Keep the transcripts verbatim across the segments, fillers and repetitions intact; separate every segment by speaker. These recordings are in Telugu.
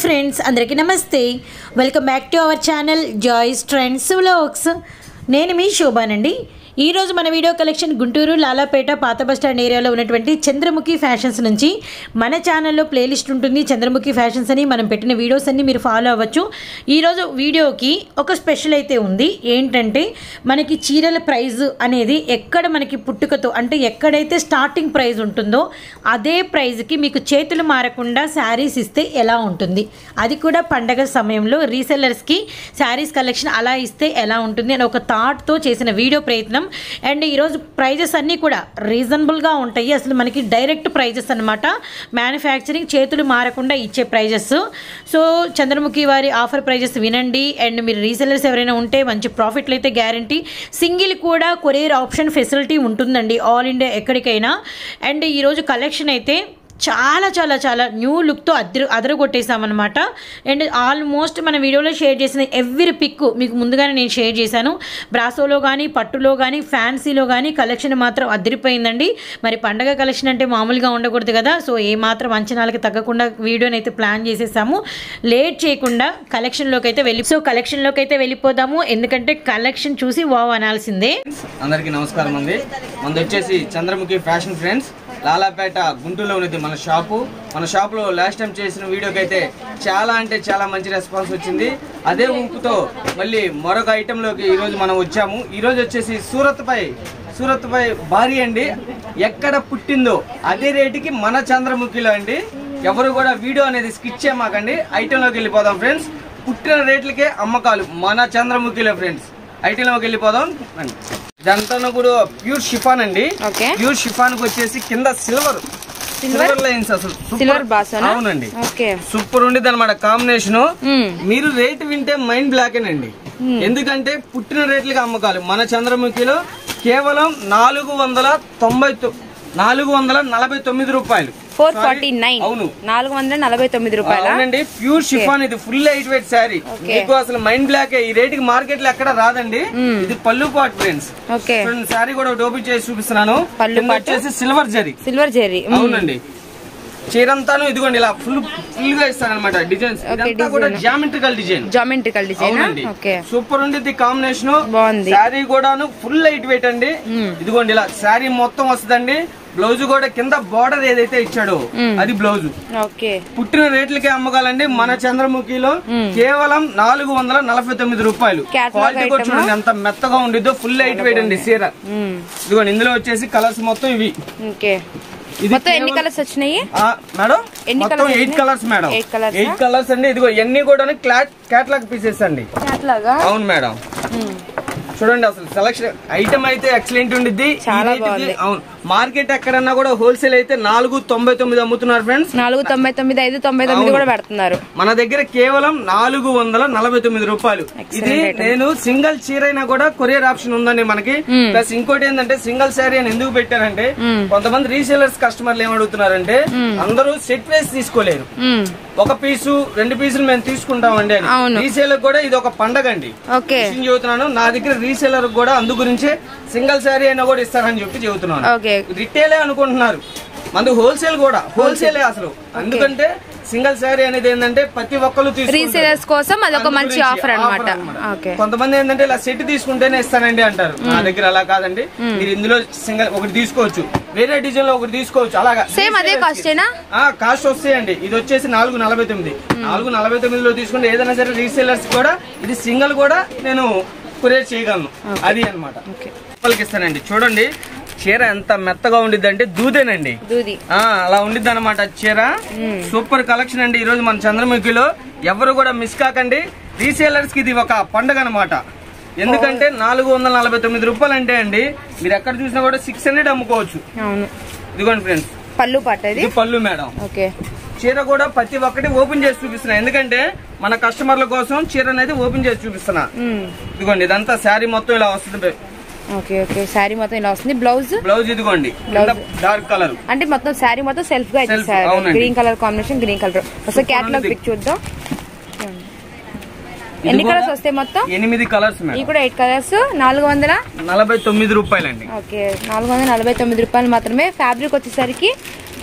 Speaker 1: ఫ్రెండ్స్ అందరికీ నమస్తే welcome back to our channel Joys trends vlogs నేను మీ శోభానండి ఈ రోజు మన వీడియో కలెక్షన్ గుంటూరు లాలాపేట పాత బస్ స్టాండ్ ఏరియాలో ఉన్నటువంటి చంద్రముఖి ఫ్యాషన్స్ నుంచి మన ఛానల్లో ప్లేలిస్ట్ ఉంటుంది చంద్రముఖి ఫ్యాషన్స్ అని మనం పెట్టిన వీడియోస్ అన్ని మీరు ఫాలో అవ్వచ్చు ఈ రోజు వీడియోకి ఒక స్పెషల్ అయితే ఉంది ఏంటంటే మనకి చీరల ప్రైస్ అనేది ఎక్కడ మనకి పుట్టుకతో అంటే ఎక్కడైతే స్టార్టింగ్ ప్రైస్ ఉంటుందో అదే ప్రైస్కి మీకు చేతులు మారకుండా శారీస్ ఇస్తే ఎలా ఉంటుంది అది కూడా పండగ సమయంలో రీసెల్లర్స్కి శారీస్ కలెక్షన్ అలా ఇస్తే ఎలా ఉంటుంది అని ఒక థాట్తో చేసిన వీడియో ప్రయత్నం అండ్ ఈరోజు ప్రైజెస్ అన్నీ కూడా రీజనబుల్గా ఉంటాయి అసలు మనకి డైరెక్ట్ ప్రైజెస్ అనమాట మ్యానుఫ్యాక్చరింగ్ చేతులు మారకుండా ఇచ్చే ప్రైజెస్ సో చంద్రముఖి వారి ఆఫర్ ప్రైజెస్ వినండి అండ్ మీరు రీసెల్లర్స్ ఎవరైనా ఉంటే మంచి ప్రాఫిట్లు అయితే గ్యారంటీ సింగిల్ కూడా కొరియర్ ఆప్షన్ ఫెసిలిటీ ఉంటుందండి ఆల్ ఇండియా ఎక్కడికైనా అండ్ ఈరోజు కలెక్షన్ అయితే చాలా చాలా చాలా న్యూ లుక్తో అదరు అదరగొట్టేసామన్నమాట అండ్ ఆల్మోస్ట్ మన వీడియోలో షేర్ చేసిన ఎవ్రీ పిక్ మీకు ముందుగానే నేను షేర్ చేశాను బ్రాసోలో కానీ పట్టులో కానీ ఫ్యాన్సీలో కానీ కలెక్షన్ మాత్రం అదిరిపోయిందండి మరి పండగ కలెక్షన్ అంటే మామూలుగా ఉండకూడదు కదా సో ఏమాత్రం అంచనాలకు తగ్గకుండా వీడియోని అయితే ప్లాన్ చేసేసాము లేట్ చేయకుండా కలెక్షన్లోకి అయితే వెళ్ళి సో కలెక్షన్లోకి అయితే వెళ్ళిపోదాము ఎందుకంటే కలెక్షన్ చూసి వావ్ అనాల్సిందే
Speaker 2: అందరికీ నమస్కారం అండి మనది వచ్చేసి చంద్రముఖి ఫ్యాషన్ ఫ్రెండ్స్ లాలాపేట గుంటూరులో ఉన్నది మన షాపు మన షాప్లో లాస్ట్ టైం చేసిన వీడియోకి అయితే చాలా అంటే చాలా మంచి రెస్పాన్స్ వచ్చింది అదే ఊపుతో మళ్ళీ మరొక ఐటెంలోకి ఈరోజు మనం వచ్చాము ఈరోజు వచ్చేసి సూరత్ పై సూరత్ పై భారీ అండి ఎక్కడ పుట్టిందో అదే రేటుకి మన చంద్రముఖిలో అండి ఎవరు కూడా వీడియో అనేది స్కిప్ చేయమాకండి ఐటెంలోకి వెళ్ళిపోదాం ఫ్రెండ్స్ పుట్టిన రేట్లకే అమ్మకాలు మన చంద్రముఖిలో ఫ్రెండ్స్ ఐటెంలోకి వెళ్ళిపోదాం ఇదంతా కూడా ప్యూర్ షిఫాన్ అండి ప్యూర్ షిఫాన్ కి వచ్చేసి కింద సిల్వర్ సిల్వర్ లైన్స్ అసలు అవునండి సూపర్ ఉండేది అనమాట కాంబినేషన్ మీరు రేట్ వింటే మైండ్ బ్లాక్ అండి ఎందుకంటే పుట్టిన రేట్లకి అమ్మకాలు మన చంద్రముఖిలో కేవలం నాలుగు వందల తొంభై నాలుగు వందల నలభై తొమ్మిది రూపాయలు
Speaker 3: ఫోర్ ఫార్టీ నైన్ అవును నాలుగు వందల నలభై తొమ్మిది రూపాయలు
Speaker 2: అవునండి ప్యూర్ షిఫాన్ ఇది ఫుల్ లైట్ వెయిట్ శారీ మీకు అసలు మైండ్ బ్లాక్ ఈ రేట్ కి మార్కెట్ లో ఎక్కడ రాదండి ఇది పళ్ళు పాట్ ఫ్రెండ్స్ శారీ కూడా ఓపెన్ చేసి చూపిస్తున్నాను వచ్చేసి సిల్వర్ జరీ సిల్వర్ జరీ అవునండి చీరంతాను ఇదిగోండి ఇలా ఫుల్ ఫుల్ గా ఇస్తాను అనమాట డిజైన్స్ ఇదంతా కూడా geometrical design
Speaker 3: geometrical design
Speaker 2: super ఉంది కాంబినేషన్ శారీ కూడాను ఫుల్ లైట్ వెయిట్ అండి ఇదిగోండి ఇలా శారీ మొత్తం వస్తుందండి బ్లౌజ్ కూడా కింద బార్డర్ ఏదైతే ఇచ్చాడో అది బ్లౌజ్ పుట్టిన రేట్లకే అమ్మకాలండి మన చంద్రముఖిలో కేవలం నాలుగు వందల నలభై తొమ్మిది రూపాయలు క్వాలిటీ కూడా చూడండి ఎంత మెత్తగా ఉండిద్దో ఫుల్ లైట్ వెయిట్ అండి చీర ఇదిగోండి ఇందులో వచ్చేసి కలర్స్ మొత్తం ఇవి
Speaker 3: ఎన్ని కలర్స్ వచ్చినాయి
Speaker 2: మేడం మొత్తం eight colours madam eight colours అండి ఇదిగో ఎన్ని కూడా క్యాట్లాగ్ పీసెస్ అండి అవును మేడం చూడండి అసలు సెలక్షన్ ఐటమ్ అయితే ఎక్సలెంట్ ఉండిద్ది అవును మార్కెట్ ఎక్కడన్నా కూడా హోల్సేల్ అయితే నాలుగు తొంభై తొమ్మిది అమ్ముతున్నారు ఫ్రెండ్స్
Speaker 3: నాలుగు తొంభై తొమ్మిది ఐదు తొంభై తొమ్మిది కూడా పెడుతున్నారు
Speaker 2: మన దగ్గర కేవలం నాలుగు వందల నలభై తొమ్మిది రూపాయలు ఇది నేను సింగిల్ చీర అయినా కూడా కొరియర్ ఆప్షన్ ఉందండి మనకి ప్లస్ ఇంకోటి ఏంటంటే సింగిల్ శారీ అని ఎందుకు పెట్టారంటే కొంతమంది రీసేలర్స్ కస్టమర్లు ఏమడుగుతున్నారంటే అందరూ సెట్ వేసి తీసుకోలేరు ఒక పీసు రెండు పీసులు మేము తీసుకుంటామండి అని రీసేలర్ కూడా ఇది ఒక పండగ అండి చెబుతున్నాను నా దగ్గర రీసేలర్ కూడా అందు గురించే సింగిల్ శారీ అయినా కూడా ఇస్తారని చెప్పి చెబుతున్నాను రిటైలే అనుకుంటున్నారు మంది హోల్సేల్ కూడా హోల్సేలే అసలు ఎందుకంటే సింగిల్ శారీ అనేది ఏంటంటే ప్రతి ఒక్కరు
Speaker 3: రీసేలర్స్ కోసం అదొక మంచి ఆఫర్ అన్నమాట
Speaker 2: కొంతమంది ఏంటంటే ఇలా సెట్ తీసుకుంటేనే ఇస్తానండి అంటారు నా దగ్గర అలా కాదండి మీరు ఇందులో సింగిల్ ఒకటి తీసుకోవచ్చు వేరే డిజైన్ లో ఒకటి తీసుకోవచ్చు అలాగా
Speaker 3: సేమ్ అదే కాస్ట్
Speaker 2: కాస్ట్ వస్తాయండి ఇది వచ్చేసి నాలుగు నలభై తొమ్మిది నాలుగు నలభై తొమ్మిదిలో తీసుకుంటే ఏదైనా సరే రీసేలర్స్ కూడా ఇది సింగిల్ కూడా నేను కొరియర్ చేయగలను అది అనమాట వాళ్ళకి ఇస్తానండి చూడండి చీర ఎంత మెత్తగా ఉండిద్ది అంటే దూదేనండి అలా ఉండిద్ది అనమాట చీర సూపర్ కలెక్షన్ అండి ఈ రోజు మన చంద్రముఖిలో ఎవరు కూడా మిస్ కాకండి రీసేలర్స్ కి ఇది ఒక పండుగ అనమాట ఎందుకంటే నాలుగు వందల నలభై తొమ్మిది రూపాయలు అంటే అండి మీరు ఎక్కడ చూసినా కూడా సిక్స్ హండ్రెడ్ అమ్ముకోవచ్చు ఇదిగోండి ఫ్రెండ్స్
Speaker 3: పళ్ళు పట్టు
Speaker 2: పళ్ళు మేడం చీర కూడా ప్రతి ఒక్కటి ఓపెన్ చేసి చూపిస్తున్నా ఎందుకంటే మన కస్టమర్ల కోసం చీర అనేది ఓపెన్ చేసి చూపిస్తున్నా ఇదిగోండి ఇదంతా శారీ మొత్తం ఇలా వస్తుంది
Speaker 3: ఓకే ఓకే శారీ మొత్తం ఇలా వస్తుంది బ్లౌజ్
Speaker 2: బ్లౌజ్ ఇదిగోండి డార్క్ కలర్
Speaker 3: అంటే మొత్తం శారీ మొత్తం సెల్ఫ్ గా ఇచ్చేసారు green colour combination green colour ఒకసారి క్యాటలాగ్ పిక్ చూద్దాం ఎన్ని కలర్స్ వస్తాయి మొత్తం
Speaker 2: ఎనిమిది కలర్స్
Speaker 3: ఈ కూడా ఎయిట్ కలర్స్ నాలుగు వందల
Speaker 2: నలభై తొమ్మిది రూపాయలు అండి
Speaker 3: ఓకే నాలుగు వందల నలభై తొమ్మిది రూపాయలు మాత్రమే ఫ్యాబ్రిక్ వచ్చేసరికి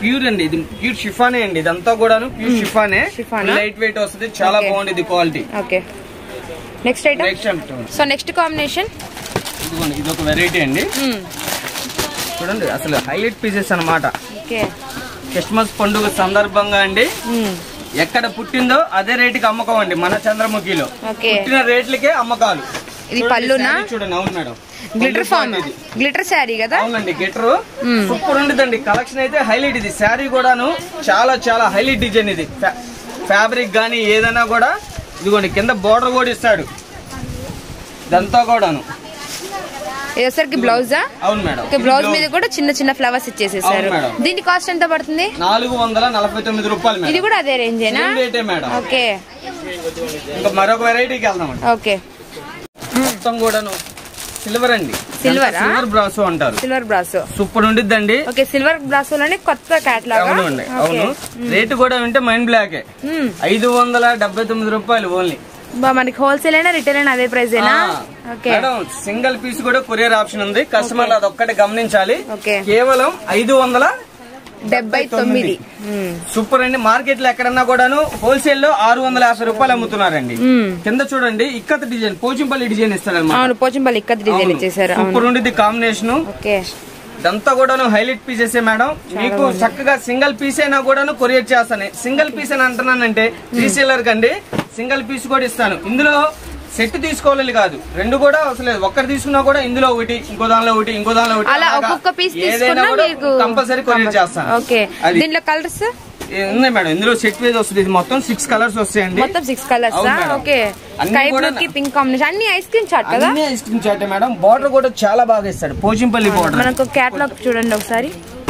Speaker 2: ప్యూర్ అండి, ఇది ప్యూర్ షిఫానే అండి, ఇదంతా కూడాను ప్యూర్ షిఫానే, లైట్ వెయిట్ వస్తుంది, చాలా బాగుంది quality.
Speaker 3: Okay next item.
Speaker 2: Next item
Speaker 3: so next combination
Speaker 2: ఇదిగోండి, ఇది ఒక వెరైటీ అండి. చూడండి అసలు హైలైట్ పీసెస్ అన్నమాట.
Speaker 3: ఓకే
Speaker 2: క్రిస్మస్ పండుగ సందర్భంగా అండి, ఎక్కడ పుట్టిందో అదే రేటుకి అమ్మకం అండి మన చంద్రముఖిలో. పుట్టిన రేట్లకే అమ్మకాలు.
Speaker 3: ఇది పళ్ళునా?
Speaker 2: చూడండి. అవును madam,
Speaker 3: glitter form, glitter sari కదా.
Speaker 2: అవునండి, గ్లిటర్ సూపర్ ఉండేదండి. కలెక్షన్ అయితే హైలైట్. ఇది శారీ కూడాను చాలా చాలా హైలైట్ డిజైన్. ఇది ఫ్యాబ్రిక్ గానీ ఏదైనా కూడా ఇదిగోండి, కింద బోర్డర్ కూడా ఇస్తాడు, ఇదంతా కూడాను.
Speaker 3: ఇదొసరికి బ్లౌజా?
Speaker 2: అవును మేడం.
Speaker 3: బ్లౌజ్ మీద కూడా చిన్న చిన్న ఫ్లవర్స్ ఇచ్చేసేసారు. దీని కాస్ట్ ఎంత పడుతుంది?
Speaker 2: నాలుగు వందల నలభై తొమ్మిది రూపాయలు.
Speaker 3: ఇది కూడా అదే రేంజేనా?
Speaker 2: మేడం.
Speaker 3: ఓకే
Speaker 2: ఇంకా మరొక వెరైటీకి వెళ్దాం.
Speaker 3: ఓకే
Speaker 2: మొత్తం కూడాను సిల్వర్ అండి.
Speaker 3: సిల్వర్
Speaker 2: సిల్వర్ బ్రాసో అంటారు.
Speaker 3: సిల్వర్ బ్రాసో
Speaker 2: సూపర్ ఉండిద్దండి.
Speaker 3: ఓకే సిల్వర్ బ్రాసో లోనే కొత్త కేటలాగ్.
Speaker 2: అవునండి, అవును. రేటు కూడా వింటే మైండ్ బ్లాక్. ఐదు వందల డెబ్బై తొమ్మిది రూపాయలు ఓన్లీ.
Speaker 3: మనకి హోల్సేల్ అయినా రిటైల్ అయినా అదే ప్రైస్ ఏనా?
Speaker 2: మేడం సింగిల్ పీస్ కూడా కొరియర్ ఆప్షన్ ఉంది. కస్టమర్లు అదొక్కటి గమనించాలి. కేవలం ఐదు వందల
Speaker 3: డెబ్బై తొమ్మిది.
Speaker 2: సూపర్ అండి. మార్కెట్ లో ఎక్కడన్నా కూడాను హోల్సేల్ లో ఆరు వందల యాభై రూపాయలు అమ్ముతున్నారండి. కింద చూడండి ఇక్కత్ డిజైన్, పోచంపల్లి డిజైన్ ఇస్తాడు.
Speaker 3: పోచంపల్లి ఇక్కత్ డిజైన్ ఇచ్చేసారు.
Speaker 2: సూపర్ ఉండిద్ది కాంబినేషన్. ఇదంతా కూడాను హైలైట్ పీసెస్ మేడం. మీకు చక్కగా సింగిల్ పీస్ అయినా కూడాను కొరియర్ చేస్తాను. సింగిల్ పీస్ అని అంటున్నానంటే రీసేలర్ కండి సింగిల్ పీస్ కూడా ఇస్తాను. ఇందులో సెట్ తీసుకోవాలి కాదు, రెండు కూడా అసలు ఒక్కటి తీసుకున్నా కూడా ఇందులో ఒకటి, ఇంకో దానిలో ఒకటి, ఇంకో దానిలో ఒకటి, ఏదైనా కూడా కంపల్సరీ కొరియర్ చేస్తాను.
Speaker 3: దీంట్లో కలర్స్
Speaker 2: ఉన్నాయి మేడం. ఇందులో సెట్ వైజ్ వస్తుంది. ఇది మొత్తం సిక్స్ కలర్స్ వస్తాయండి.
Speaker 3: మొత్తం six colours. Okay sky blue కి పింక్ కాంబినేషన్. అన్ని ఐస్ క్రీమ్ చాట్ కదా?
Speaker 2: అన్ని ice cream chart madam. Border కూడా చాలా బాగా ఇస్తాడు, పోచంపల్లి బార్డర్.
Speaker 3: మనకు క్యాటలాగ్ చూడండి ఒకసారి.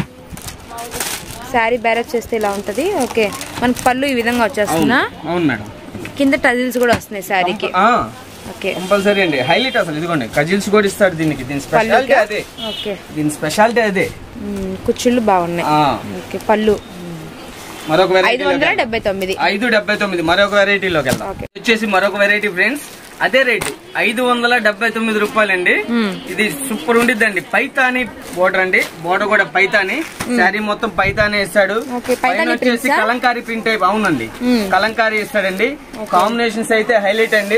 Speaker 3: శారీ బ్యారేజ్ చేస్తే ఇలా ఉంటది. ఓకే మనకు పళ్ళు ఈ విధంగా వచ్చేస్తున్నా.
Speaker 2: అవును మేడం.
Speaker 3: కింద టజిల్స్ కూడా వస్తున్నాయి శారీకి. ఓకే
Speaker 2: కంపల్సరీ అండి. హైలైట్ అసలు. ఇదిగోండి కజిల్స్ కూడా ఇస్తాడు దీనికి. దీని స్పెషాలిటీ అదే.
Speaker 3: ఓకే దీని
Speaker 2: స్పెషాలిటీ అదే.
Speaker 3: కుచ్చుళ్ళు బాగున్నాయి. ఓకే పళ్ళు
Speaker 2: మరొక
Speaker 3: ఐదు వందల డెబ్బై తొమ్మిది.
Speaker 2: ఐదు డెబ్బై తొమ్మిది. మరొక వెరైటీలోకి వెళ్దాం. వచ్చేసి మరొక వెరైటీ ఫ్రెండ్స్, అదే రేటు ఐదు వందల డెబ్బై తొమ్మిది రూపాయలండి. ఇది సూపర్ ఉండిద్దండి. పైతాని బోర్డర్ అండి. బోర్డర్ కూడా పైతాని. శారీ మొత్తం పైతాని ఇస్తాడు. పైన వచ్చేసి కలంకారీ ప్రింట్ టైప్. అవునండి, కలంకారీ ఇస్తాడండి. కాంబినేషన్స్ అయితే హైలైట్ అండి.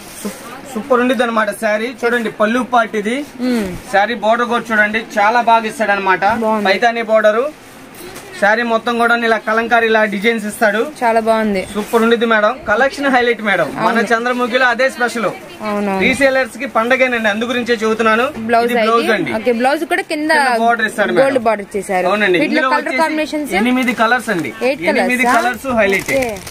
Speaker 2: సూపర్ ఉండిద్ది అనమాట శారీ. చూడండి పళ్ళు పార్ట్ ఇది. శారీ బోర్డర్ కూడా చూడండి చాలా బాగా ఇస్తాడు అనమాట. పైతాని బోర్డరు. శారీ మొత్తం కూడా ఇలా కలంకారీ ఇలా డిజైన్స్ ఇస్తాడు.
Speaker 3: చాలా బాగుంది.
Speaker 2: సూపర్ ఉండిద్ది మేడం. Collection highlight madam. మన చంద్రముఖిలో అదే స్పెషల్. రీసేలర్స్ కి పండగేనండి, అందు గురించే చెబుతున్నాను.
Speaker 3: బ్లౌజ్ అండి. బ్లౌజ్ కూడా కింద
Speaker 2: బార్డర్ ఇస్తాడు.
Speaker 3: గోల్డ్ బార్డర్ చేశారు.
Speaker 2: అవునండి.
Speaker 3: కలర్ కాంబినేషన్స్
Speaker 2: ఎనిమిది కలర్స్ అండి. ఎనిమిది కలర్స్ హైలైట్.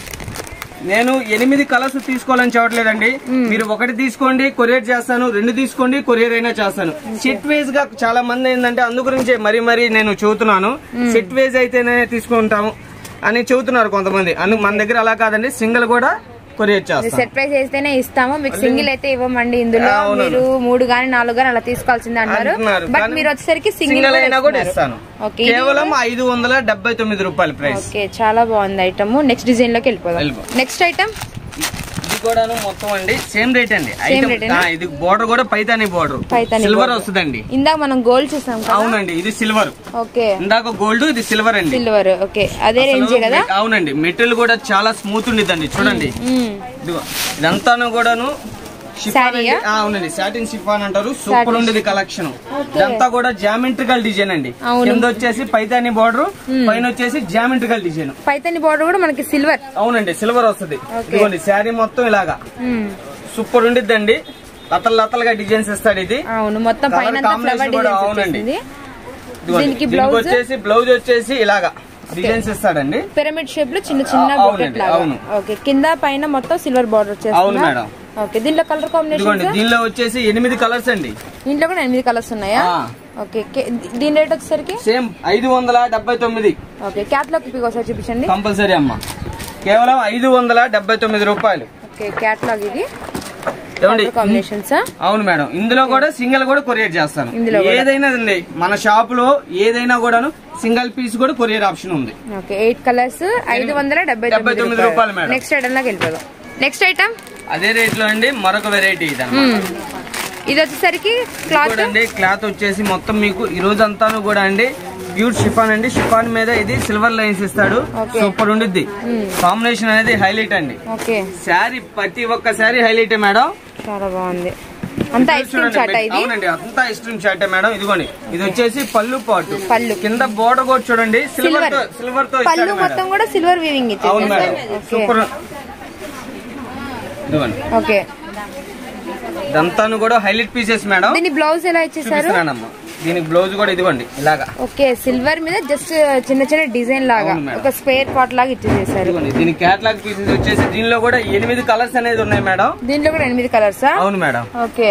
Speaker 2: నేను ఎనిమిది కలర్స్ తీసుకోవాలని చెప్పట్లేదండి. మీరు ఒకటి తీసుకోండి కొరియర్ చేస్తాను, రెండు తీసుకోండి కొరియర్ అయినా చేస్తాను. సెట్ వేజ్ గా చాలా మంది ఏంటంటే అందు గురించి మరీ మరీ నేను చెబుతున్నాను. సెట్ వేజ్ అయితేనే తీసుకుంటాము అని చెబుతున్నారు కొంతమంది. అందుకు మన దగ్గర అలా కాదండి, సింగిల్ కూడా కొరియర్ చేస్తాం.
Speaker 3: సెట్ ప్రైస్ అయితేనే ఇస్తాము, మీకు సింగిల్ అయితే ఇవ్వమండి. ఇందులో మీరు మూడు గానీ నాలుగు గానీ అలా తీసుకోవాల్సింది అన్నారు. బట్ మీరు వచ్చేసరికి సింగిల్
Speaker 2: అయినా కూడా ఇస్తాను. కేవలం ఐదు వందల డెబ్బై తొమ్మిది రూపాయలు ప్రైస్.
Speaker 3: ఓకే చాలా బాగుంది ఐటమ్. నెక్స్ట్ డిజైన్ లోకి వెళ్ళిపోదాం. నెక్స్ట్ ఐటమ్
Speaker 2: ఇది కూడా మొత్తం అండి సేమ్ రేట్ అండి. ఇది బోర్డర్ కూడా పైతాని బోర్డర్, సిల్వర్ వస్తుందండి.
Speaker 3: ఇందాక మనం గోల్డ్ చూసాం. అవునండి,
Speaker 2: ఇది సిల్వర్.
Speaker 3: ఓకే
Speaker 2: ఇందాక గోల్డ్, ఇది సిల్వర్ అండి.
Speaker 3: సిల్వర్. ఓకే అదే రేంజ్ కదా?
Speaker 2: అవునండి. మెటీరియల్ కూడా చాలా స్మూత్ ఉండిద్దండి. చూడండి ఇదంతా కూడాను అవునండి, సాటిన్ షిఫాన్ అంటారు. సూపర్ ఉండేది కలెక్షన్. ఇదంతా కూడా జామెట్రికల్ డిజైన్ అండి. కింద వచ్చేసి పైతాని బోర్డర్, పైన వచ్చేసి జామెట్రికల్ డిజైన్.
Speaker 3: పైతాని బోర్డర్ కూడా మనకి సిల్వర్.
Speaker 2: అవునండి, సిల్వర్ వస్తుంది. ఇదిగోండి శారీ మొత్తం ఇలాగా సూపర్ ఉండిద్దండి. లతలు లతలుగా డిజైన్స్ ఇస్తాడు ఇది.
Speaker 3: అవును, మొత్తం పైన
Speaker 2: అవునండి. దీనికి వచ్చేసి బ్లౌజ్ వచ్చేసి ఇలాగా డిజైన్స్ ఇస్తాడండి.
Speaker 3: పిరమిడ్ షేప్ లో చిన్న చిన్న బొకెట్ లాగా. ఓకే కింద పైన మొత్తం సిల్వర్ బోర్డర్ వచ్చేసి.
Speaker 2: అవును మేడం.
Speaker 3: ఓకే దీంట్లో కలర్ కాంబినేషన్
Speaker 2: దీనిలో వచ్చేసి ఎనిమిది కలర్స్ అండి.
Speaker 3: దీంట్లో కూడా ఎనిమిది కలర్స్ ఉన్నాయా? ఓకే దీని రేట్ వచ్చేసరికి
Speaker 2: సేమ్ ఐదు వందల డెబ్బై తొమ్మిది.
Speaker 3: ఓకే క్యాట్లాగ్ పిక్ ఒకసారి చూపించండి.
Speaker 2: కంపల్సరీ అమ్మా. కేవలం ఐదు వందల డెబ్బై తొమ్మిది రూపాయలు.
Speaker 3: ఓకే క్యాట్లాగ్ ఇది.
Speaker 2: అవును మేడం. ఇందులో కూడా సింగిల్ కూడా కొరియర్ చేస్తాను. ఏదైనా అండి మన షాప్ లో ఏదైనా కూడాను సింగిల్ పీస్ కూడా కొరియర్ ఆప్షన్ ఉంది.
Speaker 3: ఓకే ఎయిట్ కలర్స్ ఐదు వందల డెబ్బై తొమ్మిది
Speaker 2: రూపాయలు మేడం.
Speaker 3: నెక్స్ట్ ఐటమ్ లోకి వెళ్ళిపోదాం. నెక్స్ట్ ఐటమ్
Speaker 2: అదే రేట్ లో అండి మరొక వెరైటీ.
Speaker 3: ఇది వచ్చేసరికి క్లాత్
Speaker 2: అండి. క్లాత్ వచ్చేసి మొత్తం మీకు ఈ రోజు అంతా కూడా అండి ప్యూర్ షిఫాన్ అండి. షిఫాన్ మీద ఇది సిల్వర్ లైన్స్ ఇస్తాడు. సూపర్ ఉండిద్ది. కాంబినేషన్ అనేది హైలైట్ అండి. శారీ ప్రతి ఒక్క శారీ హైలైట్ మేడం.
Speaker 3: చాలా బాగుంది. అంతా ఐస్ క్రీమ్ చాట్ ఇది.
Speaker 2: అవునండి, అంతా ఐస్ క్రీమ్ చాటే మేడం. ఇదిగోండి, ఇది వచ్చేసి పళ్ళు పాటు. పళ్ళు కింద బోర్డర్ కూడా చూడండి సిల్వర్ తో సిల్వర్ తో
Speaker 3: పళ్ళు మొత్తం కూడా సిల్వర్ వీవింగ్ ఇచ్చారు.
Speaker 2: అవును మేడం, సూపర్. ఇదిగోండి.
Speaker 3: ఓకే,
Speaker 2: ఇదంతాను కూడా హైలైట్ పీసెస్ మేడం.
Speaker 3: దీని బ్లౌజ్ ఎలా ఇచ్చేసారు?
Speaker 2: దీనికి బ్లౌజ్ కూడా ఇదిగోండి ఇలాగా.
Speaker 3: ఓకే, సిల్వర్ మీద జస్ట్ చిన్న చిన్న డిజైన్ లాగా ఒక స్పేర్ పార్ట్ లాగా ఇచ్చేసారు.
Speaker 2: దీని క్యాటలాగ్ పీసెస్ వచ్చేసి దీనిలో కూడా ఎనిమిది కలర్స్ అనేది ఉన్నాయి మేడం.
Speaker 3: దీనిలో కూడా ఎనిమిది కలర్స్.
Speaker 2: అవును madam.
Speaker 3: Okay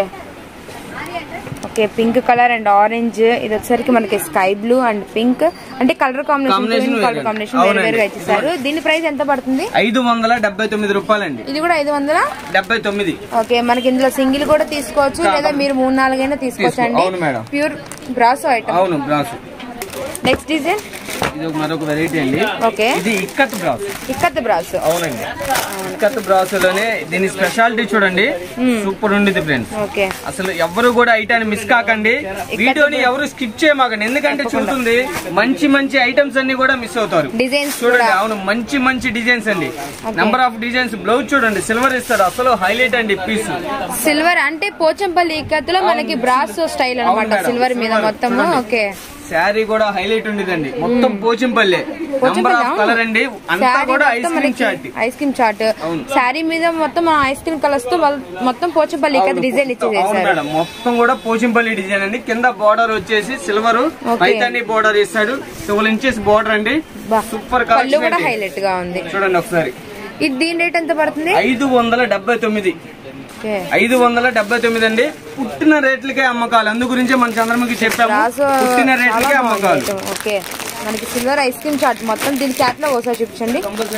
Speaker 3: okay, pink colour and orange. ఇది వచ్చేసరికి మనకి స్కై బ్లూ అండ్ పింక్, అంటే కలర్ కాంబినేషన్ కలర్ కాంబినేషన్ వేరు వేరుగా ఇచ్చేసారు. దీని ప్రైస్ ఎంత పడుతుంది?
Speaker 2: ఐదు వందల డెబ్బై తొమ్మిది రూపాయలండి.
Speaker 3: ఇది కూడా ఐదు వందల డెబ్బై
Speaker 2: తొమ్మిది.
Speaker 3: ఓకే, మనకి ఇందులో సింగిల్ కూడా తీసుకోవచ్చు, లేదా మీరు మూడు నాలుగైనా తీసుకోవచ్చు అండి. Pure brasso item.
Speaker 2: అవును, బ్రాసో.
Speaker 3: నెక్స్ట్ డిజైన్
Speaker 2: ఇది మరొక వెరైటీ అండి.
Speaker 3: ఓకే,
Speaker 2: ఇది ఇక్కత్ బ్రాసో.
Speaker 3: ఇక్కత్ బ్రాసో.
Speaker 2: అవునండి, ఇక్కత్ బ్రాసోలోనే దీని స్పెషాలిటీ చూడండి. సూపర్ ఉండేది ఫ్రెండ్స్.
Speaker 3: ఓకే,
Speaker 2: అసలు ఎవరు కూడా ఐటాన్ని మిస్ కాకండి. వీడియోని ఎవరు స్కిప్ చేయమాకండి, ఎందుకంటే చూస్తుంది మంచి మంచి ఐటమ్స్ అన్ని కూడా మిస్ అవుతారు.
Speaker 3: డిజైన్స్
Speaker 2: చూడండి. అవును, మంచి మంచి డిజైన్స్ అండి. Number of designs. బ్లౌజ్ చూడండి సిల్వర్ ఇస్తాడు. అసలు హైలైట్ అండి పీస్.
Speaker 3: సిల్వర్ అంటే పోచంపల్లి ఇక్కత్తులో మనకి బ్రాసో స్టైల్ అన్నమాట, సిల్వర్ మీద మొత్తం. ఓకే,
Speaker 2: శారీ కూడా హైలైట్ ఉండేదండి. మొత్తం పోచంపల్లి నంబర్ ఆఫ్ కలర్ అండి. అంతా కూడా ice cream chart.
Speaker 3: Ice cream chart sari మీద మొత్తం ఐస్ క్రీమ్ కలర్స్ తో మొత్తం పోచంపల్లి డిజైన్ ఇచ్చేసారు.
Speaker 2: మొత్తం కూడా పోచంపల్లి డిజైన్ అండి. కింద బోర్డర్ వచ్చేసి సిల్వర్ పైతాని బోర్డర్ ఇస్తాడు. ట్వెల్వ్ ఇంచెస్ బోర్డర్ అండి. సూపర్ కలర్
Speaker 3: కూడా హైలైట్ గా ఉంది.
Speaker 2: చూడండి ఒకసారి.
Speaker 3: ఇది దీని రేట్ ఎంత పడుతుంది?
Speaker 2: ఐదు వందల డెబ్బై తొమ్మిది. ఐదు వందల డెబ్బై తొమ్మిది అండి. పుట్టిన రేట్లకే అమ్మకాలు. అందు గురించి మన చంద్రముఖి చెప్పాము, పుట్టిన రేట్లకే అమ్మకాలు.
Speaker 3: ఓకే, మనకి సిల్వర్ ఐస్ క్రీమ్ చాట్ మొత్తం. దీని చాట్ లో ఒకసారి చూపించండి.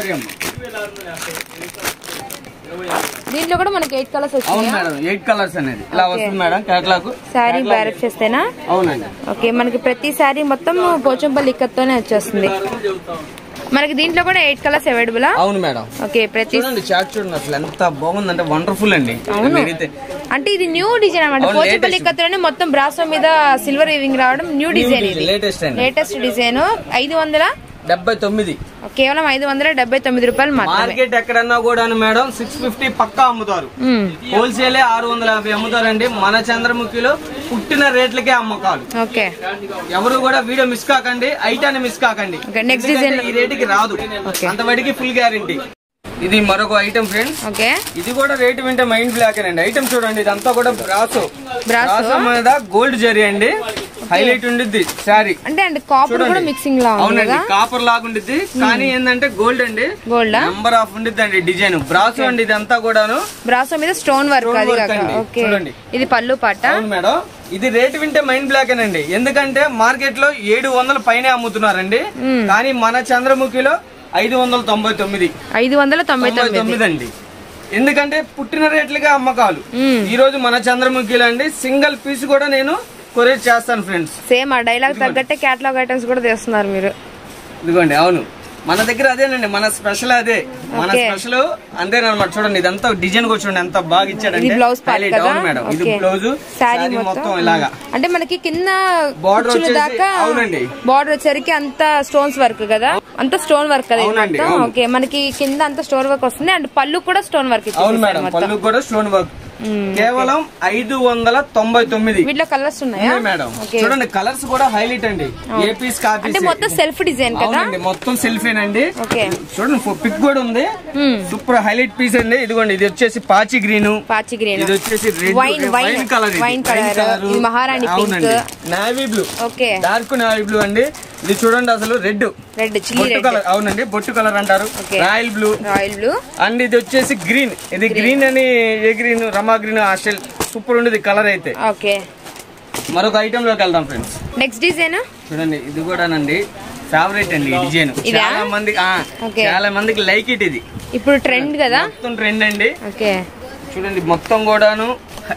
Speaker 3: దీంట్లో కూడా మనకి ఎయిట్ కలర్స్ వచ్చాయి.
Speaker 2: అవును మేడం, ఎయిట్ కలర్స్ అనేది ఇలా వస్తుంది మేడం కేటలాగ్.
Speaker 3: శారీ బ్యారప్ చేస్తేనా?
Speaker 2: అవునండి.
Speaker 3: ఓకే, మనకి ప్రతి శారీ మొత్తం పోచంపల్లి ఇక్కత్తోనే వచ్చేస్తుంది. మనకి దీంట్లో కూడా ఎయిట్ కలర్స్ అవైలబుల్.
Speaker 2: అవును మేడం.
Speaker 3: ఓకే, ప్రతి
Speaker 2: చాట్ చూడండి అసలు ఎంత బాగుందంటే వండర్ఫుల్ అండి.
Speaker 3: అంటే ఇది న్యూ డిజైన్ అనమాట. పోచంపల్లి ఇక్కత్తోనే మొత్తం బ్రాసో మీద సిల్వర్ వీవింగ్ రావడం న్యూ డిజైన్. ఇది
Speaker 2: లేటెస్ట్
Speaker 3: లేటెస్ట్ డిజైన్. ఐదు వందల
Speaker 2: డెబ్బై తొమ్మిది
Speaker 3: కేవలం ఐదు వందల డెబ్బై తొమ్మిది రూపాయలు.
Speaker 2: మార్కెట్ ఎక్కడన్నా కూడా మేడం సిక్స్ ఫిఫ్టీ పక్కా అమ్ముతారు. హోల్సేలే ఆరు వందల యాభై అమ్ముతారండి. మన చంద్రముఖిలో పుట్టిన రేట్లకే అమ్మకాలు.
Speaker 3: ఓకే,
Speaker 2: ఎవరు కూడా వీడియో మిస్ కాకండి, ఐటాన్ని మిస్ కాకండి.
Speaker 3: నెక్స్ట్ డిజైన్
Speaker 2: ఈ రేటుకి రాదు, అంతవరకు ఫుల్ గ్యారంటీ. ఇది మరొక ఐటమ్ ఫ్రెండ్స్.
Speaker 3: ఓకే,
Speaker 2: ఇది కూడా రేటు వింటే మైండ్ బ్లాక్ అండి. ఐటమ్ చూడండి, ఇదంతా కూడా బ్రాసో. బ్రాసో మీద గోల్డ్ జరీ అండి. హైలైట్ ఉండిద్ది శారీ.
Speaker 3: అంటే అండ్ కాపర్ కూడా మిక్సింగ్ లా ఉంది.
Speaker 2: అవునండి, కాపర్ లాగా ఉండిద్ది, కానీ ఏంటంటే గోల్డ్ అండి.
Speaker 3: గోల్డ్
Speaker 2: నంబర్ ఆఫ్ ఉండిద్ది అండి. డిజైన్ బ్రాసో అండి. ఇదంతా కూడాను
Speaker 3: బ్రాసో మీద స్టోన్ వర్క్. అది చూడండి, ఇది పళ్ళు పాట.
Speaker 2: అవును మేడం. ఇది రేటు వింటే మైండ్ బ్లాక్ అండి, ఎందుకంటే మార్కెట్ లో ఏడు వందల పైన అమ్ముతున్నారండి. కానీ మన చంద్రముఖిలో ఐదు వందల తొంభై తొమ్మిది
Speaker 3: ఐదు వందల తొంభై
Speaker 2: తొమ్మిది అండి. ఎందుకంటే పుట్టిన రేట్లుగా అమ్మకాలు. ఈ రోజు మన చంద్రముఖిలో అండి సింగిల్ పీస్ కూడా నేను కొరియర్ చేస్తాను ఫ్రెండ్స్.
Speaker 3: సేమ్ ఆ డైలాగ్ తగ్గట్టే కేటలాగ్ ఐటమ్స్ కూడా తెస్తున్నారు మీరు.
Speaker 2: ఇదిగోండి. అవును, మన దగ్గర అదేనండి, మన స్పెషల్ అదే. మన స్పెషల్ అంతేనమాట. చూడండి, ఇదంతా డిజైన్ కూడా చూడండి ఎంత బాగా ఇచ్చాడండి.
Speaker 3: బ్లౌజ్
Speaker 2: మేడం, ఇది బ్లౌజ్ శారీ మొత్తం ఇలాగా.
Speaker 3: అంటే మనకి కింద
Speaker 2: బార్డర్
Speaker 3: దాకా.
Speaker 2: అవునండి,
Speaker 3: బార్డర్ వచ్చేసరికి అంత స్టోన్స్ వర్క్ కదా, అంత స్టోన్ వర్క్ కదా. ఓకే, మనకి కింద అంత స్టోన్ వర్క్ వస్తుంది. అండ్ పళ్ళు కూడా స్టోన్ వర్క్.
Speaker 2: అవును మేడం, పళ్ళు కూడా స్టోన్ వర్క్. కేవలం ఐదు వందల తొంభై తొమ్మిది.
Speaker 3: వీటిలో కలర్స్ ఉన్నాయా
Speaker 2: మేడం? చూడండి, కలర్స్ కూడా హైలైట్ అండి. ఏ పీస్ కాపీ
Speaker 3: అంటే మొత్తం సెల్ఫ్ డిజైన్ కదా.
Speaker 2: మొత్తం సెల్ఫేనండి. చూడండి, పిక్ కూడా ఉంది. సూపర్ హైలైట్ పీస్ అండి. ఇదిగోండి, ఇది వచ్చేసి పాచి గ్రీన్.
Speaker 3: పాచి గ్రీన్.
Speaker 2: ఇది వచ్చేసి
Speaker 3: wine wine colour. Wine colour. మహారాణి pink.
Speaker 2: Navy blue.
Speaker 3: Okay,
Speaker 2: dark navy blue అండి. ఇది చూడండి అసలు red.
Speaker 3: Red chilli red.
Speaker 2: Colour. అవునండి, బొట్టు కలర్ అంటారు. Royal blue.
Speaker 3: Royal blue.
Speaker 2: And ఇది వచ్చేసి గ్రీన్. ఇది గ్రీన్ అని ఏ గ్రీన్, రమా గ్రీన్. ఆస్టల్ సూపర్ ఉండేది కలర్ అయితే.
Speaker 3: ఓకే,
Speaker 2: మరొక ఐటమ్ లోకి వెళ్దాం ఫ్రెండ్స్.
Speaker 3: నెక్స్ట్ డిజైన్
Speaker 2: చూడండి, ఇది కూడానండి ఫేవరెట్ అండి. ఈ డిజైన్ చాలా మంది చాలా మందికి లైక్ ఇట్. ఇది
Speaker 3: ఇప్పుడు ట్రెండ్ కదా,
Speaker 2: మొత్తం ట్రెండ్ అండి.
Speaker 3: ఓకే,
Speaker 2: చూడండి మొత్తం కూడాను.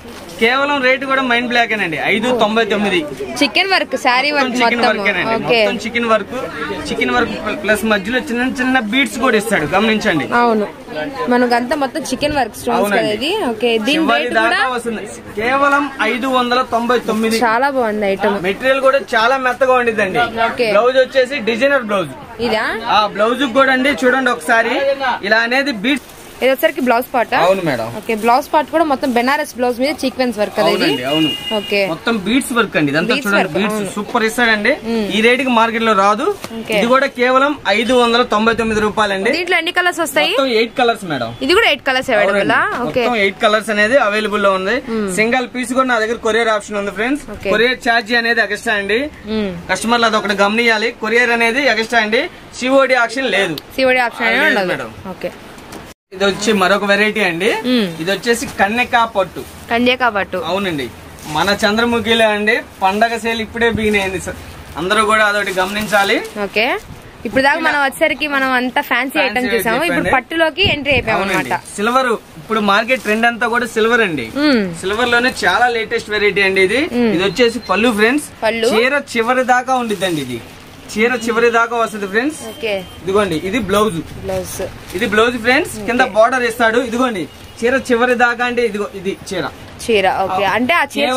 Speaker 2: కేవలం రేట్ కూడా మైండ్ బ్లాక్ అండి. ఐదు తొంభై తొమ్మిది.
Speaker 3: Chikan work sari work.
Speaker 2: Chikan work మొత్తం chikan work. Chikan work plus మధ్యలో చిన్న చిన్న బీడ్స్ కూడా ఇస్తాడు, గమనించండి.
Speaker 3: అవును, మనకంతా మొత్తం చికెన్ వర్క్ స్టోన్స్ కదా ఇది. ఓకే, దీని రేట్ కూడా
Speaker 2: కేవలం ఐదు వందల తొంభై తొమ్మిది.
Speaker 3: చాలా బాగుంది ఐటమ్.
Speaker 2: మెటీరియల్ కూడా చాలా మెత్తగా ఉండిద్దండి. బ్లౌజ్ వచ్చేసి డిజైనర్ బ్లౌజ్.
Speaker 3: ఇదా
Speaker 2: ఆ బ్లౌజ్ కూడా అండి చూడండి ఒకసారి ఇలా అనేది బీట్.
Speaker 3: ఇది వచ్చరికి బ్లౌజ్ పార్ట్.
Speaker 2: అవును మేడం.
Speaker 3: ఓకే, బ్లౌజ్ పార్ట్ కూడా మొత్తం బెనారస్ బ్లౌజ్ మీద సీక్వెన్స్ వర్క్ కదా ఇది.
Speaker 2: అవును.
Speaker 3: ఓకే,
Speaker 2: మొత్తం బీట్స్ వర్క్ అండి ఇదంతా. చూడండి బీట్స్ సూపర్ ఇస్తాడండి. ఈ రేట్ కి మార్కెట్ లో రాదు. ఇది కూడా కేవలం ఐదు వందల తొంభై తొమ్మిది రూపాయలండి.
Speaker 3: దీంట్లో ఎన్ని కలర్స్ వస్తాయి?
Speaker 2: Eight colours madam.
Speaker 3: ఇది కూడా eight colours available. Okay,
Speaker 2: eight colours అనేది అవైలబుల్ లో ఉంది. సింగిల్ పీస్ కూడా నా దగ్గర కొరియర్ ఆప్షన్ ఉంది ఫ్రెండ్స్. కొరియర్ ఛార్జ్ అనేది ఎక్స్ట్రా అండి. కస్టమర్లు అది ఒకటి గమనియాలి. కొరియర్ అనేది ఎక్స్ట్రా అండి. సిఓడి ఆప్షన్ లేదు.
Speaker 3: COD option
Speaker 2: madam.
Speaker 3: ఓకే,
Speaker 2: ఇది వచ్చి మరొక వెరైటీ అండి. ఇది వచ్చేసి కన్యకా పట్టు.
Speaker 3: కన్యకా పట్టు.
Speaker 2: అవునండి, మన చంద్రముఖిలో అండి పండగ సేల్ ఇప్పుడే బిగినాయండి సార్. అందరూ కూడా అదొకటి గమనించాలి.
Speaker 3: ఓకే, ఇప్పుడు దాకా మనం వచ్చేసరికి మనం అంతా ఫ్యాన్సీ ఐటమ్ చూసాము. ఇప్పుడు పట్టులోకి ఎంట్రీ అయిపోయాం అన్నమాట.
Speaker 2: సిల్వర్ ఇప్పుడు మార్కెట్ ట్రెండ్ అంతా కూడా సిల్వర్ అండి. సిల్వర్ లోనే చాలా లేటెస్ట్ వెరైటీ అండి ఇది. ఇది వచ్చేసి పళ్ళు ఫ్రెండ్స్. చీర చివరి దాకా ఉండిద్దండి. ఇది చీర చివరి దాకా వస్తుంది ఫ్రెండ్స్. ఇదిగోండి ఇది బ్లౌజ్. బ్లౌజ్ ఇది బ్లౌజ్ ఫ్రెండ్స్. కింద బార్డర్ ఇస్తాడు. ఇదిగోండి చీర చివరి దాకా అంటే ఇదిగో ఇది చీర చీర. ఓకే, అంటే ఆ చీర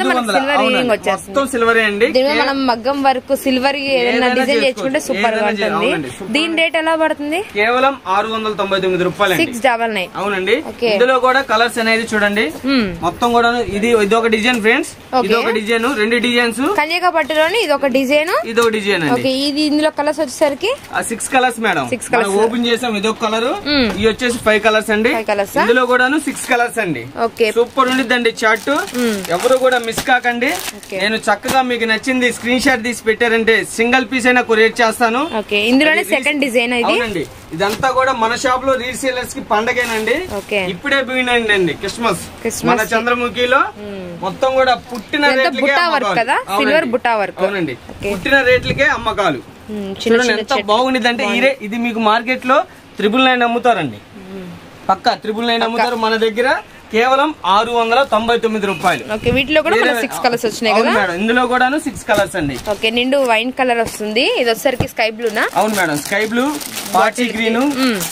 Speaker 2: మొత్తం సిల్వరే అండి. మనం మగ్గం వరకు సిల్వర్ ఏదైనా డిజైన్ చేసుకుంటే సూపర్ గా ఉంటుంది. దీని రేట్ ఎలా పడుతుంది? కేవలం ఆరు వందల తొంభై తొమ్మిది రూపాయలు. Six double nine. అవునండి. ఇందులో కూడా కలర్స్ అనేది చూడండి మొత్తం కూడా. ఇది ఇది ఒక డిజైన్ ఫ్రెండ్స్. ఇది ఒక డిజైన్. రెండు డిజైన్స్ కన్యకా పట్టులోని. ఇది ఒక డిజైన్, ఇది ఒక డిజైన్. ఓకే, ఇది ఇందులో కలర్స్ వచ్చేసరికి six colours madam. Six colours open చేసాం. ఇది ఒక కలర్. ఇది వచ్చేసి ఫైవ్ కలర్స్ అండి. ఇందులో కూడా సిక్స్ కలర్స్ అండి. ఓకే, సూపర్ ఉండి దండి చార్ట్. ఎవరు కూడా మిస్ కాకండి. నేను చక్కగా మీకు నచ్చింది స్క్రీన్ షాట్ తీసి పెట్టారంటే సింగిల్ పీస్ అయినా కొరియర్ చేస్తాను. ఇందులోనే సెకండ్ డిజైన్. అవునండి, ఇదంతా కూడా మన షాప్ లో రీసేలర్స్ కి పండగేనండి. ఇప్పుడే బిగినండి అండి క్రిస్మస్ మన చంద్రముఖిలో. మొత్తం కూడా పుట్టిన రేట్లకే సిల్వర్ బుట్టా వర్క్. అవునండి, పుట్టిన రేట్లకే అమ్మకాలు. చూడండి ఎంత బాగుంది అంటే ఇదే. ఇది మీకు మార్కెట్ లో త్రిబుల్ నైన్ అమ్ముతారండి. పక్కా త్రిబుల్ నైన్ అమ్ముతారు. మన దగ్గర కేవలం ఆరు వందల తొంభై తొమ్మిది రూపాయలు. వీటిలో కూడా సిక్స్ కలర్స్ వచ్చినాయి కదా మేడం. ఇందులో కూడా సిక్స్ కలర్స్ అండి. ఓకే, నిండు వైన్ కలర్ వస్తుంది. ఇది వచ్చేసరికి స్కై బ్లూనా? అవును మేడం, స్కై బ్లూ, పాచి గ్రీన్,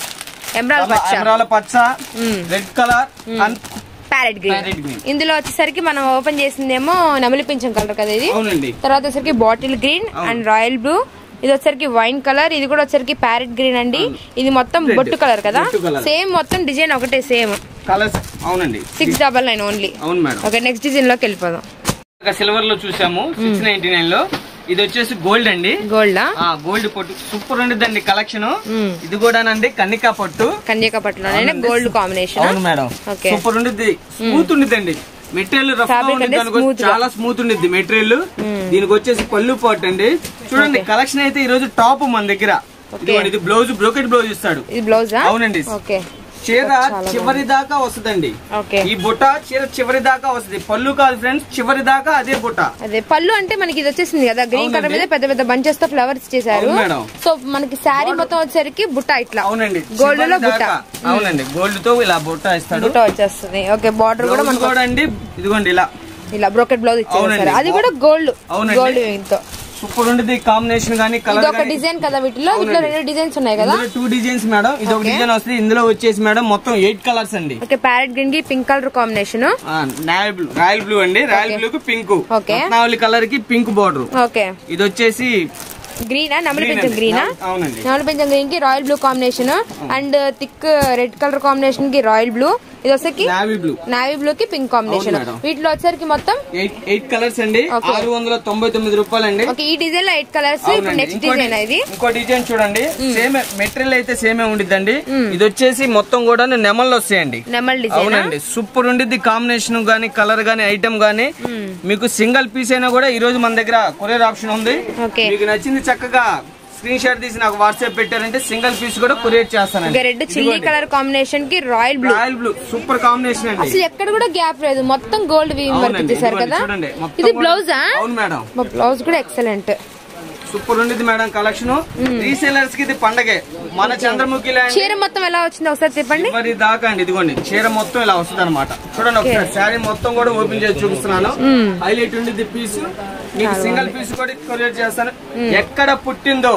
Speaker 2: ఎమరాల్డ్ పచ్చ, రెడ్ కలర్, ప్యారెట్ గ్రీన్. ఇందులో వచ్చేసరికి మనం ఓపెన్ చేసిందేమో నెమలి పింఛం కలర్ కదా ఇది. అవునండి. తర్వాత వచ్చేసరికి bottle green and royal blue. ఇది వచ్చరికి వైన్ కలర్. ఇది కూడా వచ్చరికి ప్యారెట్ గ్రీన్ అండి. ఇది మొత్తం బొట్టు కలర్ కదా. సేమ్ మొత్తం డిజైన్ ఒకటే సేమ్ కలర్స్. అవునండి, సిక్స్ డబల్ నైన్ ఓన్లీ. అవును మేడం. ఓకే, నెక్స్ట్ డిజైన్ లోకి వెళ్ళిపోదాం. సిల్వర్ లో చూసాము సిక్స్ నైన్టీ నైన్ లో. ఇది వచ్చేసి గోల్డ్ అండి. గోల్డ్ గోల్డ్ పట్టు సూపర్ ఉండదండి కలెక్షన్. ఇది కూడా అండి కన్యకా పట్టు. కన్యకా పట్టులోనే గోల్డ్ కాంబినేషన్. అవును మేడం, సూపర్ ఉండిద్ది. స్మూత్ ఉండిద్దండి మెటీరియల్. చాలా స్మూత్ ఉండిద్ది మెటీరియల్. దీనికి వచ్చేసి పళ్ళు పాట్ అండి. చూడండి కలెక్షన్ అయితే ఈ రోజు టాప్ మన దగ్గర. ఇది బ్లౌజ్ బ్రోకెట్ బ్లౌజ్ ఇస్తాడు. ఇది బ్లౌజ్. అవునండి. చీర చివరి దాకా వస్తుందండి. ఈ బుట్ట చీర చివరి దాకా వస్తుంది. పళ్ళు కాదు ఫ్రెండ్స్, చివరి దాకా అదే బుట్ట. అదే పళ్ళు అంటే మనకి ఇది వచ్చేసింది కదా గ్రీన్ కలర్ మీద పెద్ద పెద్ద బంచెస్ తో ఫ్లవర్స్ చేశారు. సో మనకి శారీ మొత్తం వచ్చేసరికి బుట్ట ఇట్లా. అవునండి, గోల్డ్ లో బుట్ట. అవునండి, గోల్డ్ తో ఇలా బుట్ట ఇస్తాడు. బుట్ట వచ్చేస్తుంది. ఓకే, బార్డర్ కూడా మనకు కూడా అండి. ఇదిగోండి ఇలా ఇలా బ్రోకెట్ బ్లౌజ్ ఇచ్చారు. అది కూడా గోల్డ్. గోల్డ్ తో సూపర్ ఉండేది కాంబినేషన్ గానీ కలర్. ఇది ఒక డిజైన్ కదా వీటిలో. వీటిలో రెండు డిజైన్స్ ఉన్నాయి కదా. Two designs madam. ఇది ఒక డిజైన్ వస్తుంది. ఇందులో వచ్చేసి మేడం మొత్తం ఎయిట్ కలర్స్ అండి. ఓకే, ప్యారెట్ గ్రీన్ కి pink colour combination. Royal blue royal blue అండి. రాయల్ బ్లూ కి పింక్. ఓకే, నావలి కలర్ కి పింక్ బార్డర్. ఓకే, ఇది వచ్చేసి గ్రీనా నెమలి పింఛం గ్రీనా. నెమలి పింఛం గ్రీన్ కి royal blue combination and thick red colour combination కి రాయల్ బ్లూ. ఇది వచ్చేసి నావీ బ్లూ. నావీ బ్లూ కి పింక్ కాంబినేషన్. వీటిలో వచ్చేసరికి మొత్తం ఎయిట్ కలర్స్ అండి. ఆరు వందల తొంభై తొమ్మిది రూపాయలు అండి. ఓకే, ఈ డిజైన్ లో ఎయిట్ కలర్స్. ఇప్పుడు నెక్స్ట్ డిజైన్ ఇది. ఇంకో డిజైన్ చూడండి. సేమ్ మెటీరియల్ అయితే సేమే ఉండిద్దండి. ఇది వచ్చేసి మొత్తం కూడా నెమళ్ళు వస్తాయండి. నెమల్ డిజైన్. అవునండి, సూపర్ ఉండిద్ది కాంబినేషన్ గానీ కలర్ గానీ ఐటమ్ గానీ. మీకు సింగిల్ పీస్ అయినా కూడా ఈ రోజు మన దగ్గర కొరియర్ ఆప్షన్ ఉంది. మీకు నచ్చింది చక్కగా స్క్రీన్ షాట్ తీసి నాకు వాట్సాప్ పెట్టారంటే సింగిల్ పీస్ కూడా కొరియర్ చేస్తాను. రెడ్ చిల్లీ కలర్ కాంబినేషన్ కి royal blue. Royal blue super combination అండి. అసలు ఎక్కడ కూడా గ్యాప్ లేదు. మొత్తం గోల్డ్ వీవింగ్ వర్క్ చేశారు కదా. ఇది బ్లౌజ్. అవును మేడం, బ్లౌజ్ కూడా ఎక్సలెంట్. సూపర్ ఉండేది మేడం కలెక్షన్. రీసేలర్స్ కి ఇది పండగే. మన చంద్రముఖి చీర మొత్తం ఎలా వచ్చింది ఒకసారి చెప్పండి. మరి దాకా అండి. ఇదిగోండి చీర మొత్తం ఇలా వస్తుంది అనమాట. చూడండి ఒకసారి శారీ మొత్తం కూడా ఓపెన్ చేసి చూపిస్తున్నాను. హైలైట్ ఉండేది పీస్. మీకు సింగిల్ పీస్ కూడా కొరియర్ చేస్తాను. ఎక్కడ పుట్టిందో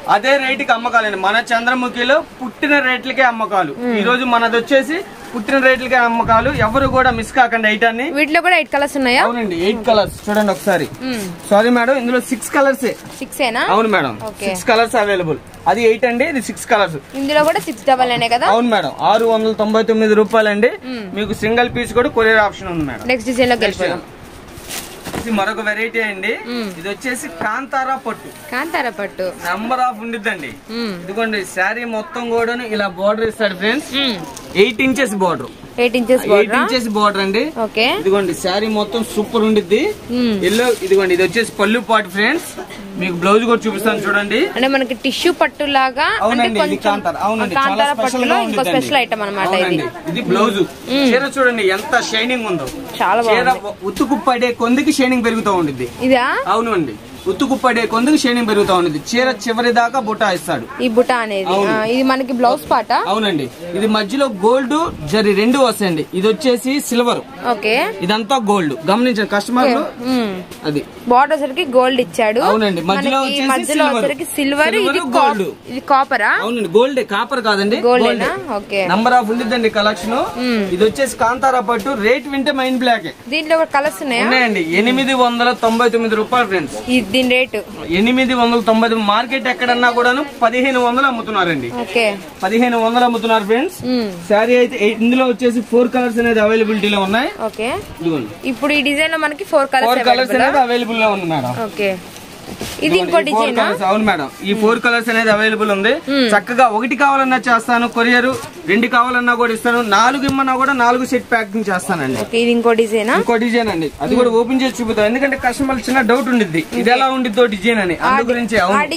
Speaker 2: అదే రేటుకి అమ్మకాలండి. మన చంద్రముఖిలో పుట్టిన రేట్లకే అమ్మకాలు. ఈ రోజు మనది వచ్చేసి పుట్టిన రేట్లకే అమ్మకాలు. ఎవరు కూడా మిస్ కాకండి ఐటాన్ని.
Speaker 3: వీటిలో కూడా ఎయిట్ కలర్స్ ఉన్నాయా?
Speaker 2: అవునండి, ఎయిట్ కలర్స్ చూడండి ఒకసారి. సారీ మేడం, ఇందులో సిక్స్ కలర్స్.
Speaker 3: సిక్స్ ఏనా?
Speaker 2: అవును మేడం, సిక్స్ కలర్స్ అవైలబుల్. అది ఎయిట్ అండి, ఇది సిక్స్ కలర్స్.
Speaker 3: ఇందులో కూడా సిక్స్ డబల్ నైన్ కదా?
Speaker 2: అవును మేడం, ఆరు వందల తొంభై తొమ్మిది రూపాయలు అండి. మీకు సింగిల్ పీస్ కూడా కొరియర్ ఆప్షన్ ఉంది మేడం.
Speaker 3: నెక్స్ట్ డిజైన్ లోకి వెళ్ళిపోదాం.
Speaker 2: ఇది మరొక వెరైటీ అండి. ఇది వచ్చేసి కాంతారా పట్టు.
Speaker 3: కాంతారా పట్టు
Speaker 2: నంబర్ ఆఫ్ ఉండిద్దండి. ఇదిగోండి శారీ మొత్తం కూడా ఇలా బోర్డర్ ఇస్తాడు friends. Eight inches border.
Speaker 3: Eight inches
Speaker 2: eight inches border అండి.
Speaker 3: ఓకే,
Speaker 2: ఇదిగోండి శారీ మొత్తం సూపర్ ఉండిద్ది. ఎల్లో ఇదిగోండి, ఇది వచ్చేసి పళ్ళు పాటు ఫ్రెండ్స్. మీకు బ్లౌజ్ కూడా చూపిస్తాను చూడండి.
Speaker 3: అంటే మనకి టిష్యూ పట్టు లాగా.
Speaker 2: అవునండి, ఇది కాంతారా. అవునండి, చాలా స్పెషల్ గా
Speaker 3: ఇంకో స్పెషల్ ఐటమ్ అన్నమాట ఇది.
Speaker 2: ఇది బ్లౌజ్. చీర చూడండి ఎంత షైనింగ్ ఉందో.
Speaker 3: చాలా
Speaker 2: చీర ఉతుకు పడే కొందికి షైనింగ్ పెరుగుతూ ఉండిద్ది.
Speaker 3: ఇదా?
Speaker 2: అవునండి, ఉతుకు పడే కొందుకు షైనింగ్ పెరుగుతా ఉంది. చీర చివరి దాకా బుటా ఇస్తాడు.
Speaker 3: ఈ బుటా అనేది ఇది మనకి బ్లౌజ్ పాట.
Speaker 2: అవునండి, ఇది మధ్యలో గోల్డ్ జరి రెండు వస్తాయండి. ఇది వచ్చేసి సిల్వర్.
Speaker 3: ఓకే,
Speaker 2: ఇదంతా గోల్డ్. గమనించండి కస్టమర్. అది
Speaker 3: బార్డర్ సరికి గోల్డ్ ఇచ్చాడు.
Speaker 2: అవునండి, మధ్యలో
Speaker 3: మధ్యలో సిల్వర్. ఇది
Speaker 2: గోల్డ్.
Speaker 3: ఇది కాపరా?
Speaker 2: అవునండి, గోల్డ్. కాపర్ కాదండి, గోల్డ్.
Speaker 3: ఓకే,
Speaker 2: నంబర్ ఆఫ్ ఉండిద్దండి కలెక్షన్. ఇది వచ్చేసి కాంతారా పట్టు. రేట్ వింటే మైండ్ బ్లాక్.
Speaker 3: దీంట్లో కలర్స్ ఉన్నాయా?
Speaker 2: ఉన్నాయండి. ఎనిమిది వందల తొంభై తొమ్మిది రూపాయలు ఫ్రెండ్స్.
Speaker 3: దీని రేటు
Speaker 2: ఎనిమిది వందల తొంభై తొమ్మిది. మార్కెట్ ఎక్కడన్నా కూడాను పదిహేను వందలు అమ్ముతున్నారండి. పదిహేను వందలు అమ్ముతున్నారు ఫ్రెండ్స్. శారీ అయితే ఇందులో వచ్చేసి ఫోర్ కలర్స్ అనేది అవైలబిలిటీలో ఉన్నాయి.
Speaker 3: ఓకే, ఇప్పుడు ఈ డిజైన్ లో మనకి ఫోర్ కలర్స్
Speaker 2: ఫోర్ కలర్స్ అనేది అవైలబుల్ లో ఉంది మేడం.
Speaker 3: ఓకే, ఇది ఇంకో డిజైన్.
Speaker 2: అవును మేడం, ఈ ఫోర్ కలర్స్ అనేది అవైలబుల్ ఉంది. చక్కగా ఒకటి కావాలన్నా చేస్తాను కొరియర్, రెండు కావాలన్నా కూడా ఇస్తాను, నాలుగు ఇమ్మన్నా కూడా నాలుగు సెట్ ప్యాకింగ్ చేస్తానండి.
Speaker 3: ఇది ఇంకో డిజైన్.
Speaker 2: ఇంకో డిజైన్ అండి, అది కూడా ఓపెన్ చేసి చూపుతాం. ఎందుకంటే కస్టమర్ చిన్న డౌట్ ఉండిద్ది, ఇది ఎలా ఉండిద్దో డిజైన్ అని. అందు గురించి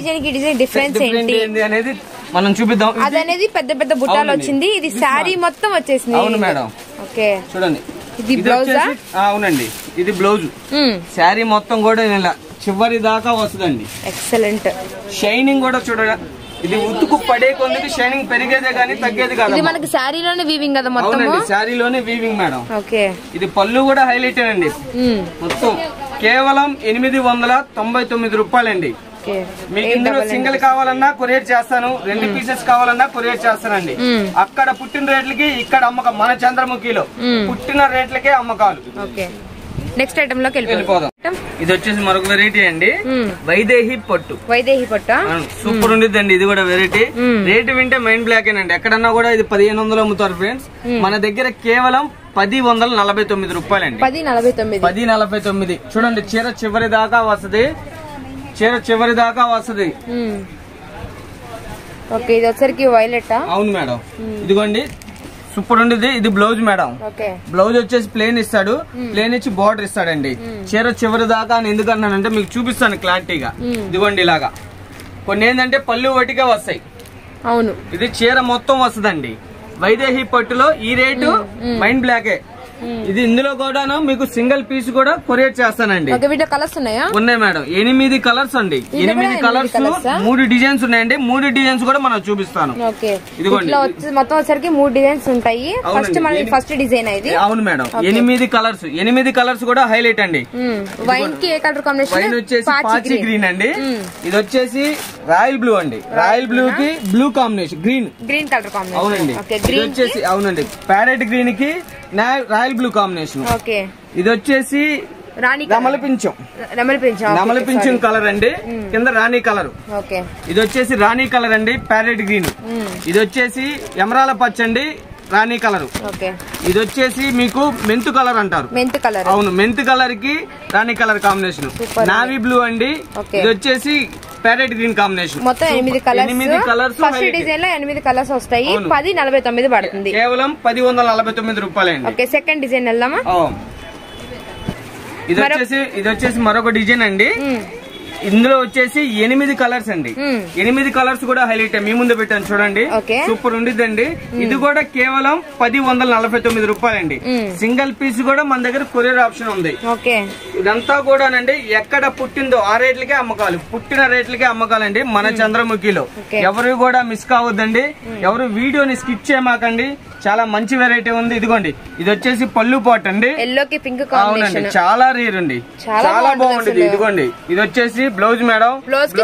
Speaker 2: డిఫరెన్స్ అనేది మనం చూపిద్దాం.
Speaker 3: అది అనేది పెద్ద పెద్ద బుట్టాలు వచ్చింది. ఇది శారీ మొత్తం వచ్చేసింది.
Speaker 2: అవును మేడం.
Speaker 3: ఓకే,
Speaker 2: చూడండి.
Speaker 3: ఇది బ్లౌజ్.
Speaker 2: అవునండి, ఇది బ్లౌజ్. శారీ మొత్తం కూడా ఇలా చివరి దాకా వస్తుందండి.
Speaker 3: ఎక్సలెంట్.
Speaker 2: షైనింగ్ కూడా చూడండి. ఇది ఉతుకు పడే కొందుకు షైనింగ్ పెరిగేదే గానీ తగ్గేది కాదు.
Speaker 3: ఇది మనకి శారీలోనే వీవింగ్ కదా మొత్తం.
Speaker 2: అవునండి, శారీలోనే వీవింగ్ మేడం.
Speaker 3: ఓకే,
Speaker 2: ఇది పళ్ళు కూడా హైలైట్ అండి. మొత్తం కేవలం ఎనిమిది వందల తొంభై తొమ్మిది రూపాయలండి. మీకు ఇందులో సింగిల్ కావాలన్నా కొరియర్ చేస్తాను, రెండు పీసెస్ కావాలన్నా కొరియర్ చేస్తానండి. అక్కడ పుట్టిన రేట్లకి ఇక్కడ అమ్మకం. మన చంద్రముఖిలో పుట్టిన రేట్లకే అమ్మకాలు.
Speaker 3: నెక్స్ట్ ఐటమ్ లోకి
Speaker 2: వెళ్ళిపోదాం. ఇది వచ్చేసి మరొక వెరైటీ అండి, వైదేహి పట్టు.
Speaker 3: వైదేహి పట్టు
Speaker 2: సూపర్ ఉండిద్దండి. ఇది కూడా వెరైటీ. రేటు వింటే మైండ్ బ్లాక్ అండి. ఎక్కడన్నా కూడా ఇది పదిహేను వందలు అమ్ముతారు ఫ్రెండ్స్. మన దగ్గర కేవలం పది వందల నలభై తొమ్మిది రూపాయలండి.
Speaker 3: పది నలభై తొమ్మిది
Speaker 2: పది నలభై తొమ్మిది చూడండి. చీర చివరి దాకా వస్తుంది. చీర చివరి దాకా వస్తుంది.
Speaker 3: ఓకే, ఇది వచ్చరికి వైలెట్.
Speaker 2: అవును మేడం, ఇదిగోండి సూపర్ ఉండేది. ఇది బ్లౌజ్ మేడం. బ్లౌజ్ వచ్చేసి ప్లేన్ ఇస్తాడు. ప్లేన్ ఇచ్చి బార్డర్ ఇస్తాడండి. చీర చివరి దాకా అని ఎందుకన్నానంటే మీకు చూపిస్తాను క్లారిటీగా. ఇదిగోండి ఇలాగా. కొన్ని ఏంటంటే పళ్ళు వటిగా వస్తాయి.
Speaker 3: అవును,
Speaker 2: ఇది చీర మొత్తం వస్తుందండి. వైదేహి పట్టులో ఈ రేటు మైండ్ బ్లాకే. ఇది ఇందులో కూడాను మీకు సింగిల్ పీస్ కూడా కొరియర్ చేస్తానండి.
Speaker 3: కలర్స్ ఉన్నాయా?
Speaker 2: ఉన్నాయి మేడం, ఎనిమిది కలర్స్ అండి. ఎనిమిది కలర్స్, మూడు డిజైన్స్ ఉన్నాయండి. మూడు డిజైన్స్ కూడా మనం చూపిస్తాను.
Speaker 3: ఇదిగోండి మొత్తం వచ్చరికి మూడు డిజైన్స్ ఉంటాయి. ఫస్ట్ మనకి ఫస్ట్ డిజైన్ ఇది.
Speaker 2: అవును మేడం, ఎనిమిది కలర్స్. ఎనిమిది కలర్స్ కూడా హైలైట్ అండి.
Speaker 3: వైన్ కి ఏ కలర్ కాంబినేషన్?
Speaker 2: వైన్ వచ్చేసి పాచి గ్రీన్ అండి. ఇది వచ్చేసి రాయల్ బ్లూ అండి. రాయల్ బ్లూ కి blue combination, green
Speaker 3: green colour combination.
Speaker 2: అవునండి, ఇది వచ్చేసి అవునండి ప్యారెట్ గ్రీన్ కి రాయల్ బ్లూ కాంబినేషన్.
Speaker 3: ఓకే,
Speaker 2: ఇది వచ్చేసి రమల పింఛం. రమల పింఛం కలర్ అండి. కింద రాణి కలర్.
Speaker 3: ఓకే,
Speaker 2: ఇది వచ్చేసి రాణి కలర్ అండి, ప్యారెట్ గ్రీన్. ఇది వచ్చేసి ఎమరాల పచ్చండి, రాణి కలర్. ఇది వచ్చేసి మీకు మెంతు కలర్ అంటారు.
Speaker 3: మెంతు కలర్.
Speaker 2: అవును, మెంతు కలర్ కి రాణి కలర్ కాంబినేషన్. నావీ బ్లూ అండి. ఇది వచ్చేసి ప్యారెట్ గ్రీన్ కాంబినేషన్.
Speaker 3: మొత్తం ఎనిమిది కలర్స్.
Speaker 2: ఎనిమిది కలర్స్.
Speaker 3: ఫస్ట్ డిజైన్ లో ఎనిమిది కలర్స్ వస్తాయి. పది నలభై తొమ్మిది పడుతుంది.
Speaker 2: కేవలం పది వందల నలభై తొమ్మిది రూపాయలండి.
Speaker 3: ఓకే, సెకండ్ డిజైన్ వెళ్దామా?
Speaker 2: ఇది వచ్చేసి ఇది వచ్చేసి మరొక డిజైన్ అండి. ఇందులో వచ్చేసి ఎనిమిది కలర్స్ అండి. ఎనిమిది కలర్స్ కూడా హైలైట్ మీ ముందు పెట్టాను చూడండి. సూపర్ ఉండిద్దండి. ఇది కూడా కేవలం పది వందల నలభై తొమ్మిది రూపాయలండి. సింగిల్ పీస్ కూడా మన దగ్గర కొరియర్ ఆప్షన్ ఉంది. ఇదంతా కూడానండి ఎక్కడ పుట్టిందో ఆ రేట్లకే అమ్మకాలు. పుట్టిన రేట్లకే అమ్మకాలండి మన చంద్రముఖిలో. ఎవరు కూడా మిస్ కావద్దండి. ఎవరు వీడియోని స్కిప్ చేయమాకండి. చాలా మంచి వెరైటీ ఉంది. ఇదిగోండి, ఇది వచ్చేసి పళ్ళు పాట్ అండి.
Speaker 3: ఎల్లోకి పింక్
Speaker 2: అవునండి, చాలా రేర్ అండి. చాలా బాగుంది. ఇదిగోండి, ఇది వచ్చేసి బ్లౌజ్ మేడం.
Speaker 3: బ్లౌజ్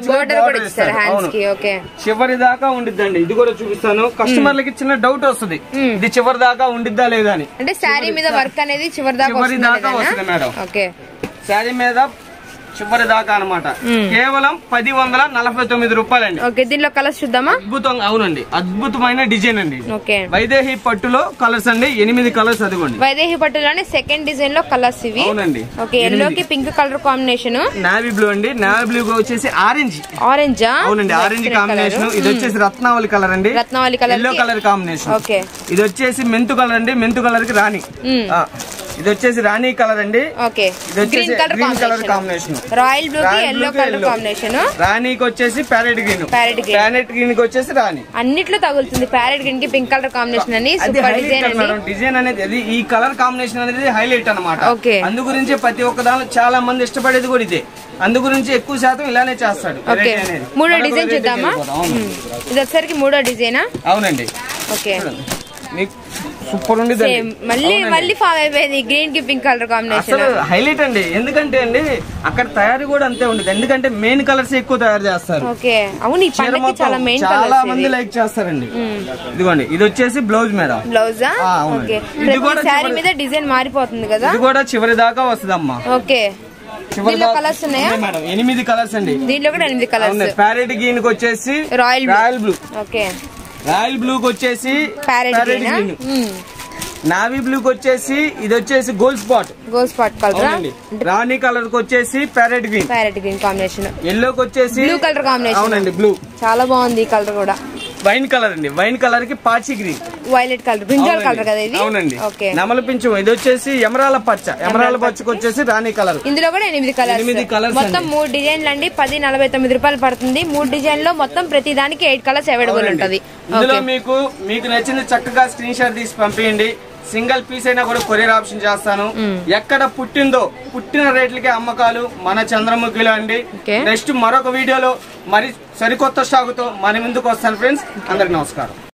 Speaker 2: చివరి దాకా ఉండిద్దండి. ఇది కూడా చూపిస్తాను. కస్టమర్లకి చిన్న డౌట్ వస్తుంది, ఇది చివరి దాకా ఉండిద్దా లేదా అని.
Speaker 3: అంటే శారీ మీద వర్క్ అనేది చివరి దాకా
Speaker 2: వస్తుంది మేడం. శారీ మీద చివరి దాకా అనమాట. కేవలం పది వందల నలభై తొమ్మిది రూపాయలండి.
Speaker 3: ఓకే, దీనిలో కలర్స్ చూద్దామా?
Speaker 2: అద్భుతంగా, అవునండి, అద్భుతమైన డిజైన్ అండి. వైదేహి పట్టులో కలర్స్ అండి, ఎనిమిది కలర్స్. అదిగోండి
Speaker 3: వైదేహి పట్టులోనే సెకండ్ డిజైన్ లో కలర్స్ ఇవి.
Speaker 2: అవునండి.
Speaker 3: ఓకే, ఎల్లో కి pink colour combination,
Speaker 2: navy blue అండి. నావీ బ్లూ వచ్చేసి ఆరెంజ్.
Speaker 3: ఆరెంజ్
Speaker 2: అవునండి, ఆరెంజ్ కాంబినేషన్. ఇది వచ్చేసి రత్నావళి కలర్ అండి,
Speaker 3: రత్నావళి colour,
Speaker 2: yellow colour combination.
Speaker 3: Okay,
Speaker 2: ఇది వచ్చేసి మెంతు కలర్ అండి, మెంతు కలర్ కి రాణి. ఇది వచ్చేసి రాణి కలర్ అండి.
Speaker 3: ఓకే,
Speaker 2: ఇది వచ్చేసి green colour combination.
Speaker 3: Royal blue కి ఎల్లో కలర్ కాంబినేషన్.
Speaker 2: రాణికి వచ్చేసి parrot green.
Speaker 3: Parrot green
Speaker 2: parrot green కి వచ్చేసి రాణి.
Speaker 3: అన్నిట్లో తగులుతుంది ప్యారెట్ గ్రీన్ కి పింక్ కలర్ కాంబినేషన్ అని. సూపర్ డిజైన్ అండి.
Speaker 2: డిజైన్ అనేది అది, ఈ కలర్ కాంబినేషన్ అనేది హైలైట్ అన్నమాట.
Speaker 3: ఓకే,
Speaker 2: అందు గురించి ప్రతి ఒక్క దానిలో చాలా మంది ఇష్టపడేది కూడా ఇదే. అందు గురించి ఎక్కువ శాతం ఇలానే చేస్తాడు.
Speaker 3: మూడో డిజైన్ చూద్దామా? ఇది వచ్చరికి మూడో డిజైనా?
Speaker 2: అవునండి.
Speaker 3: ఓకే,
Speaker 2: సూపర్ ఉంది.
Speaker 3: మళ్ళీ మళ్ళీ ఫామ్ అయిపోయింది గ్రీన్ కి పింక్ కలర్ కాంబినేషన్.
Speaker 2: హైలైట్ అండి. ఎందుకంటే అండి అక్కడ తయారీ కూడా అంతే ఉండదు, ఎందుకంటే మెయిన్ కలర్స్ ఎక్కువ తయారు చేస్తారు.
Speaker 3: ఓకే, అవును, ఈ పండుగకి చాలా మెయిన్
Speaker 2: చాలా మంది లైక్ చేస్తారండి. ఇదిగోండి, ఇది వచ్చేసి బ్లౌజ్ మేడం.
Speaker 3: బ్లౌజా? ఓకే, ఇది కూడా శారీ మీద డిజైన్ మారిపోతుంది కదా.
Speaker 2: ఇది కూడా చివరి దాకా వస్తుందమ్మా.
Speaker 3: ఓకే, దీంట్లో కలర్స్ ఉన్నాయా
Speaker 2: మేడం? ఎనిమిది కలర్స్ అండి.
Speaker 3: దీంట్లో కూడా ఎనిమిది కలర్స్.
Speaker 2: ప్యారెట్ గ్రీన్ కి వచ్చేసి
Speaker 3: royal
Speaker 2: royal blue.
Speaker 3: Okay,
Speaker 2: royal blue కి వచ్చేసి
Speaker 3: ప్యారెట్ గ్రీన్.
Speaker 2: నావీ బ్లూ కి వచ్చేసి ఇది వచ్చేసి gold spot.
Speaker 3: Gold spot colour.
Speaker 2: రాణి కలర్ కి వచ్చేసి parrot green.
Speaker 3: Parrot green combination.
Speaker 2: Yellow కి వచ్చేసి
Speaker 3: బ్లూ కలర్ కాంబినేషన్.
Speaker 2: అవునండి, బ్లూ.
Speaker 3: చాలా బాగుంది ఈ కలర్ కూడా.
Speaker 2: వైన్ కలర్ అండి. వైన్ కలర్ కి పాచి green.
Speaker 3: Violet colour, brinjal colour కదా ఇది.
Speaker 2: అవునండి.
Speaker 3: ఓకే,
Speaker 2: నెమల పింఛం. ఇది వచ్చేసి ఎమరాల పచ్చ. ఎమరాల పచ్చకి వచ్చేసి రాణి కలర్.
Speaker 3: ఇందులో కూడా ఎనిమిది కలర్స్.
Speaker 2: ఎనిమిది కలర్స్.
Speaker 3: మొత్తం మూడు డిజైన్లు అండి. పది నలభై తొమ్మిది రూపాయలు పడుతుంది. మూడు డిజైన్ లో మొత్తం ప్రతి దానికి ఎయిట్ కలర్స్ అవైలబుల్ ఉంటది.
Speaker 2: ఇందులో మీకు మీకు నచ్చింది చక్కగా స్క్రీన్ షాట్ తీసి పంపించండి. సింగిల్ పీస్ అయినా కూడా కొరియర్ ఆప్షన్ చేస్తాను. ఎక్కడ పుట్టిందో పుట్టిన రేట్లకే అమ్మకాలు మన చంద్రముఖిలో అండి. నెక్స్ట్ మరొక వీడియోలో మరి సరికొత్త స్టాక్ తో మన ముందుకు వస్తాను ఫ్రెండ్స్. అందరికి నమస్కారం.